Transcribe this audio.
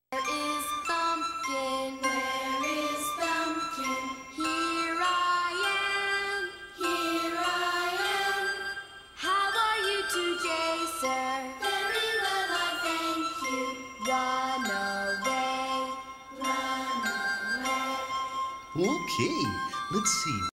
Where is Bumpkin? Where is Bumpkin? Here I am. Here I am. How are you today, sir? Very well, I thank you. Run away. Run away. Okay, let's see.